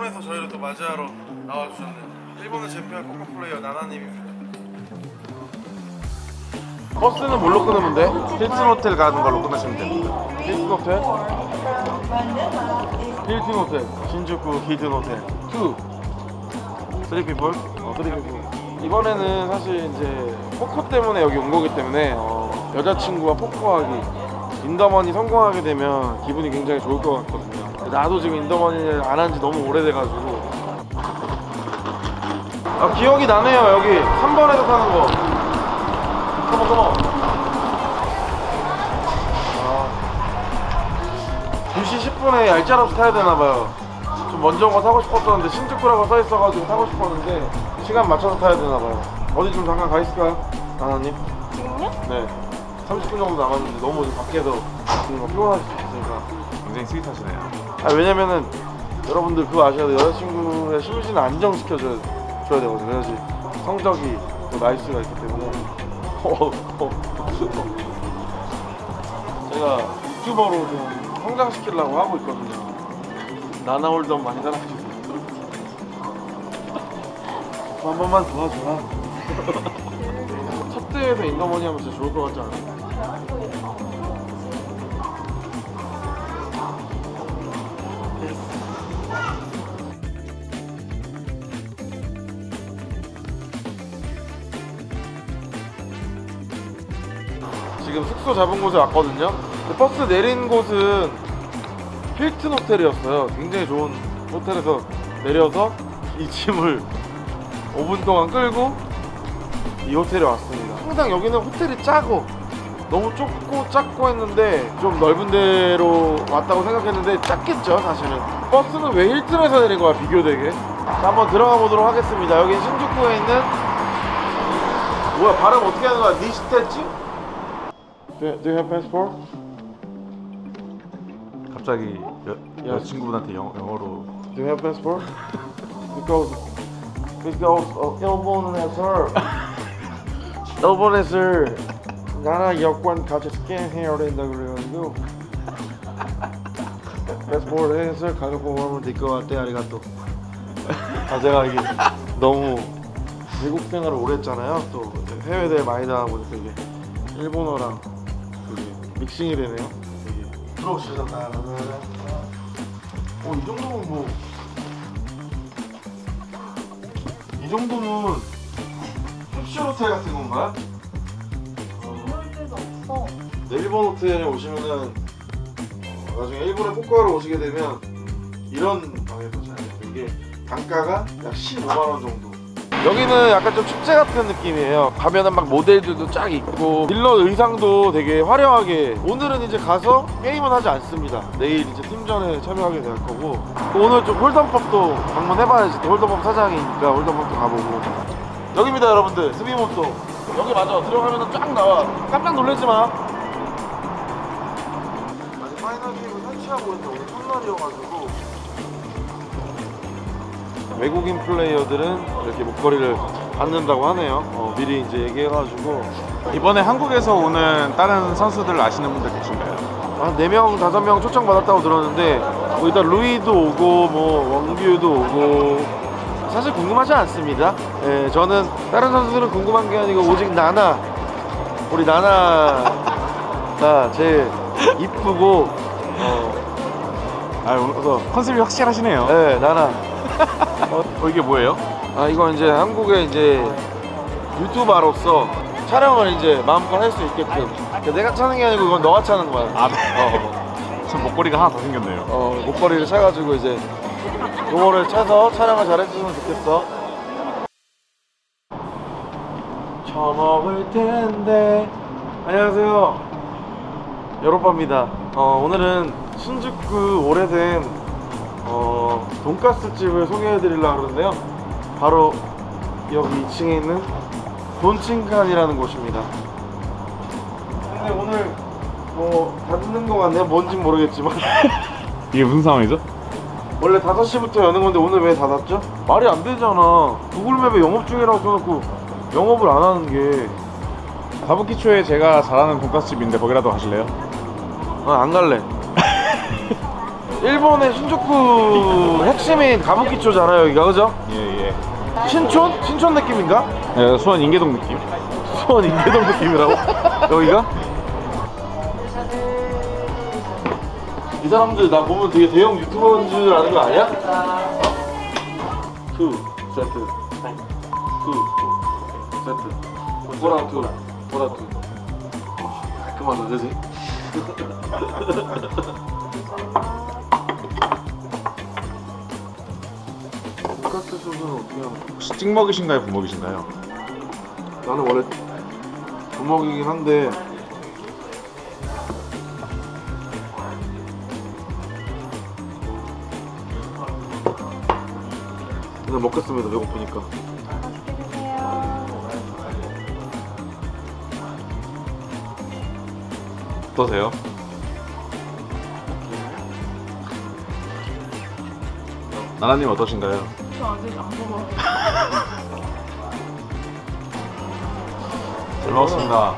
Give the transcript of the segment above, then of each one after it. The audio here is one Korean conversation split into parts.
일본에서 저희를 또 맞이하러 나와주셨네요. 일본의 챔피언 포커 플레이어 나나님입니다. 버스는 뭘로 끊으면 돼? 힐튼 호텔 가는 걸로 끊으시면 됩니다. 힐튼 호텔? 힐튼 호텔 신주쿠 힐튼 호텔 2 3 people? 3 people. 이번에는 사실 이제 포커 때문에 여기 온 거기 때문에 여자친구와 포커하기 인더머니 성공하게 되면 기분이 굉장히 좋을 것 같거든요. 나도 지금 인더머니를 안 한 지 너무 오래돼가지고 기억이 나네요. 여기 3번에서 타는 거. 컴온 2시 10분에 얄짤없이 타야 되나봐요. 좀 먼저 온 거 타고 싶었었는데 신주쿠라고 써있어가지고 타고 싶었는데 시간 맞춰서 타야 되나봐요. 어디 좀 잠깐 가 있을까요? 나나님? 지금요? 네 30분 정도 남았는데 너무 밖에서 지금 피곤하실 수 있으니까. 굉장히 스윗하시네요. 왜냐면은 여러분들 그거 아셔야 돼요. 여자친구의 심신을 안정시켜줘야 되거든요. 그래야지 성적이 또 나이스가 있기 때문에. 제가 유튜버로 좀 성장시키려고 하고 있거든요. 나나홀덤 많이 따라주세요. 한 번만 도와줘라. 첫 대회에서 인더머니 하면 진짜 좋을 것 같지 않아요? 지금 숙소 잡은 곳에 왔거든요. 버스 내린 곳은 힐튼 호텔이었어요. 굉장히 좋은 호텔에서 내려서 이 짐을 5분 동안 끌고 이 호텔에 왔습니다. 항상 여기는 호텔이 짜고 너무 좁고 작고 했는데 좀 넓은 데로 왔다고 생각했는데 작겠죠 사실은. 버스는 왜 힐튼에서 내린 거야 비교되게. 자, 한번 들어가 보도록 하겠습니다. 여기 신주쿠에 있는 뭐야 발음 어떻게 하는 거야? 니시테치? Do you have passport? 갑자기 여자친구분한테 영어로. Do you have passport? Because 일본에서 나라 여권 같이 스캔해야 된다 그래가지고 패스포트 해서 가지고 오면 될 것 같아. 아리가또. 제가 이게 너무 미국 생활을 오래 했잖아요. 또 해외 대회 많이 다녀보니까 이게 일본어랑 그게 믹싱이 되네요. 이게 들어오시잖아요. 이 정도면 뭐 이 정도면 캡슐 호텔 같은 건가요? 이럴 데도 없어. 네, 일본 호텔에 오시면은 나중에 일본에 포커하러 오시게 되면 이런 방에서 자요. 이게 단가가 약 15만원 정도. 여기는 약간 좀 축제 같은 느낌이에요. 가면은 막 모델들도 쫙 있고 딜러 의상도 되게 화려하게. 오늘은 이제 가서 게임은 하지 않습니다. 내일 이제 팀전에 참여하게 될 거고 오늘 좀 홀덤법도 방문해봐야지. 홀덤법 사장이니까 홀덤법도 가보고. 여기입니다 여러분들. 스미모토 여기 맞아. 들어가면은 쫙 나와. 깜짝 놀라지 마. 아직 파이널 게임을 설치하고 있는데 오늘 첫날이어가지고 외국인 플레이어들은 이렇게 목걸이를 받는다고 하네요. 미리 이제 얘기해가지고. 이번에 한국에서 오는 다른 선수들 아시는 분들 계신가요? 한 4명, 5명 초청받았다고 들었는데 뭐 일단 루이도 오고 뭐 원규도 오고 사실 궁금하지 않습니다. 저는 다른 선수들은 궁금한 게 아니고 오직 나나, 우리 나나가 제일 이쁘고 오늘 컨셉이 확실하시네요. 네, 나나. 이게 뭐예요? 이건 이제 한국의 이제 유튜버로서 촬영을 이제 마음껏 할 수 있게끔. 내가 차는 게 아니고 이건 너가 차는 거야. 네. 전 목걸이가 하나 더 생겼네요. 목걸이를 차가지고 이제 요거를 차서 촬영을 잘 해주시면 좋겠어. 처먹을 텐데. 안녕하세요. 여로빠입니다. 오늘은 신주쿠 오래된 돈가스 집을 소개해 드리려고 하는데요. 바로 여기 2층에 있는 돈친칸이라는 곳입니다. 근데 오늘 뭐 닫는 거 같네요. 뭔진 모르겠지만. 이게 무슨 상황이죠? 원래 5시부터 여는 건데 오늘 왜 닫았죠? 말이 안 되잖아. 구글맵에 영업 중이라고 써놓고 영업을 안 하는 게. 가부키초에 제가 잘하는 돈가스집인데 거기라도 가실래요? 안 갈래. 일본의 신조쿠 핵심인 가부키초잖아요 여기가, 그죠? 예예. 신촌? 신촌 느낌인가? 예, 수원 인계동 느낌. 수원 인계동 느낌이라고? 여기가? 이 사람들 나 보면 되게 대형 유튜버인 줄 아는 거 아니야? 투 세트 투 세트 보라 투 보라 투. 깔끔하다 그지? 돈가스 소스는 어떻게 하나? 혹시 찍먹이신가요, 부먹이신가요? 나는 원래 부먹이긴 한데 오늘 먹겠습니다. 배고프니까. 맛있게 드세요. 어떠세요? 나나님 어떠신가요? 저 아직 안 먹어요. 잘 먹었습니다.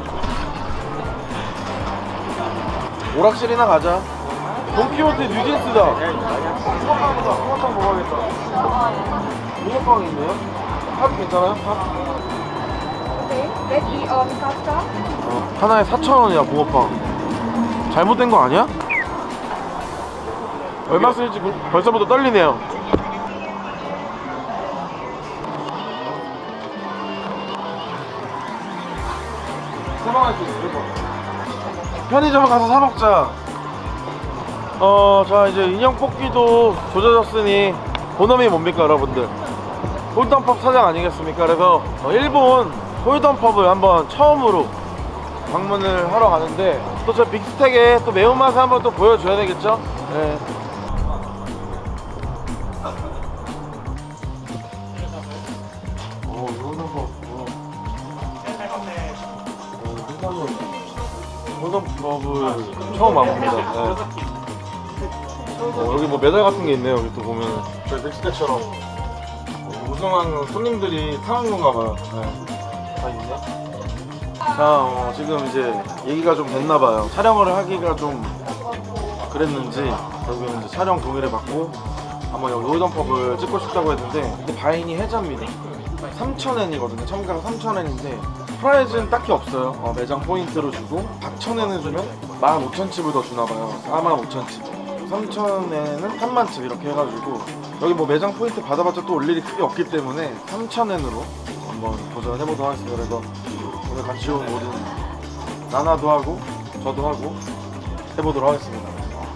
오락실이나 가자. 돈키호테 뉴진스다. 붕어빵이다. 붕어빵 먹어야겠다. 붕어빵이 있네요. 팥 괜찮아요? 팥? Okay, let's eat on pasta. 하나에 4,000원이야 붕어빵. 잘못된 거 아니야? 얼마 쓸지 벌써부터 떨리네요. 세방할 수 있어. 편의점 가서 사 먹자. 자 이제 인형 뽑기도 조져졌으니 본업이 뭡니까 여러분들? 홀덤펍 사장 아니겠습니까? 그래서 일본 홀덤펍을 한번 처음으로 방문을 하러 가는데 또 저 빅스택에 또 매운맛을 한번 또 보여줘야 되겠죠? 네. 홀덤펍을 처음 와봅니다. 네. 여기 뭐 메달 같은 게 있네요. 여기 또 보면 저희 빅스택처럼 우승한 손님들이 타는 건가 봐요. 네. 다 있네. 자, 지금 이제 얘기가 좀 됐나 봐요. 촬영을 하기가 좀 그랬는지 여기 이제 촬영 동의를 받고 한번 여기 홀덤펍을 찍고 싶다고 했는데 근데 바인이 해자입니다. 3,000엔이거든요. 참가가 3,000엔인데 프라이즈는 딱히 없어요. 매장 포인트로 주고 4,000엔을 주면 15,000칩을 더 주나봐요. 45,000칩. 3,000엔은 3만칩 이렇게 해가지고 여기 뭐 매장 포인트 받아봤자 또 올 일이 크게 없기 때문에 3,000엔으로 한번 도전해보도록 하겠습니다. 그래서 오늘 같이 온 모든 나나도 하고 저도 하고 해보도록 하겠습니다.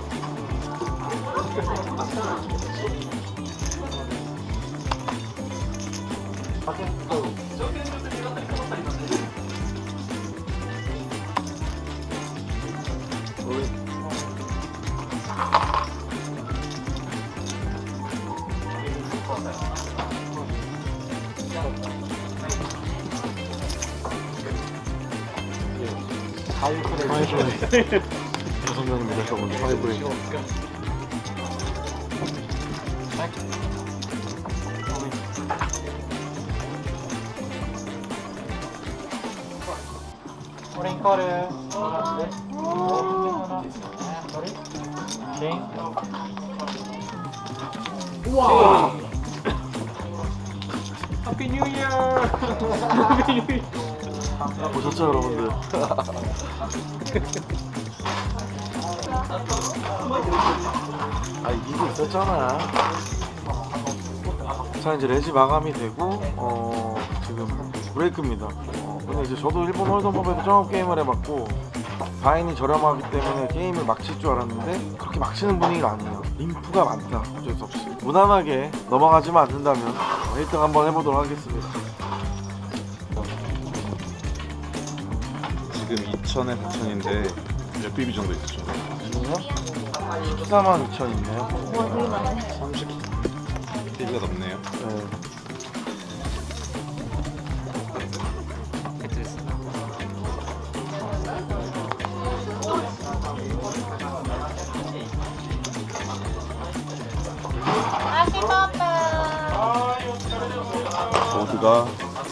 하이브레이 6명입니다. 저분들 하이브레이. 오렌코를 우와! 해피 뉴 이어. 보셨죠 여러분들? 아 이게 있었잖아. 자 이제 레지 마감이 되고 지금 브레이크입니다. 근데 이제 저도 일본 홀덤펍에서 처음 게임을 해봤고 바인이 저렴하기 때문에 게임을 막 칠 줄 알았는데 그렇게 막 치는 분위기가 아니에요. 인프가 많다. 어쩔 수 없이 무난하게 넘어가지만 않는다면 1등 한번 해보도록 하겠습니다. 지금 2,000에 4,000인데 몇 비비 정도 있죠? 지금요? 14만 2천 있네요. 30 비비가 넘네요. 네. 모두가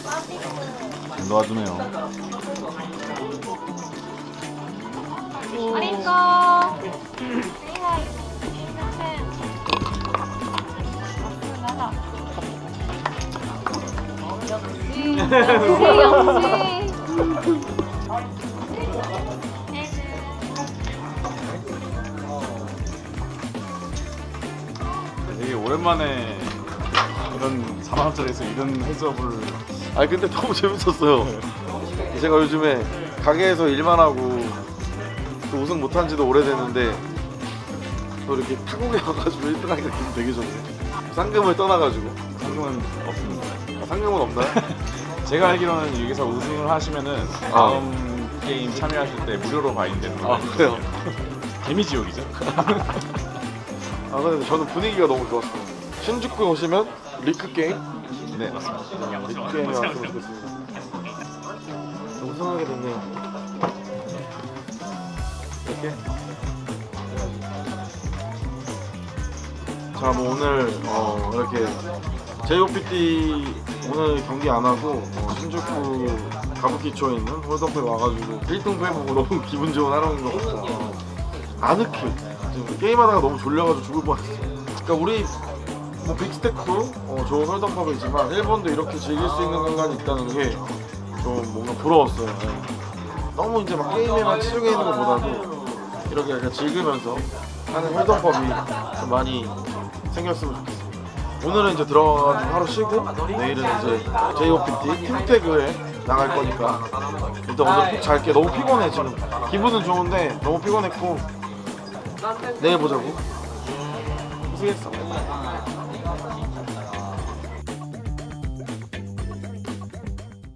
놓아주네요. 아리고. 역시. 되게 오랜만에 이런 4만 원짜리에서 이런 해수업을 아니 근데 너무 재밌었어요. 제가 요즘에 가게에서 일만 하고 또 우승 못한 지도 오래됐는데 또 이렇게 타국에 와가지고 1등하니까 기분 되게 좋네요. 상금을 떠나가지고. 상금은 없습니다. 아, 상금은 없나요? 제가 알기로는 여기서 우승을 하시면은 다음 게임 참여하실 때 무료로 바인되는 아 그래요? 개미지옥이죠. 아 근데 저는 분위기가 너무 좋았어요. 신주쿠에 오시면 리크 게임? 네 맞습니다. 리크 게임에 왔으면 좋겠습니다. 우승하게 됐네요. 이렇게. 자, 뭐 오늘 이렇게 JOPT 오늘 경기 안 하고 신주쿠 가부키초에 있는 홀덤에 와가지고 1등도 해보고 너무 기분 좋은 하루인 것 같다. 아늑해. 지금 게임하다가 너무 졸려가지고 죽을 뻔했어. 그러니까 우리 뭐 빅스테크 좋은 홀덤법이지만 일본도 이렇게 즐길 수 있는 공간이 있다는 게 좀 뭔가 부러웠어요. 너무 이제 막 게임에만 치중해 있는 것보다도 이렇게 약간 즐기면서 하는 홀덤법이 좀 많이 생겼으면 좋겠습니다. 오늘은 이제 들어가가지고 하루 쉬고 내일은 이제 JOPT 팀태그에 나갈 거니까 일단 오늘 푹 잘게. 너무 피곤해 지금. 기분은 좋은데 너무 피곤했고 내일 보자고. 고생했어.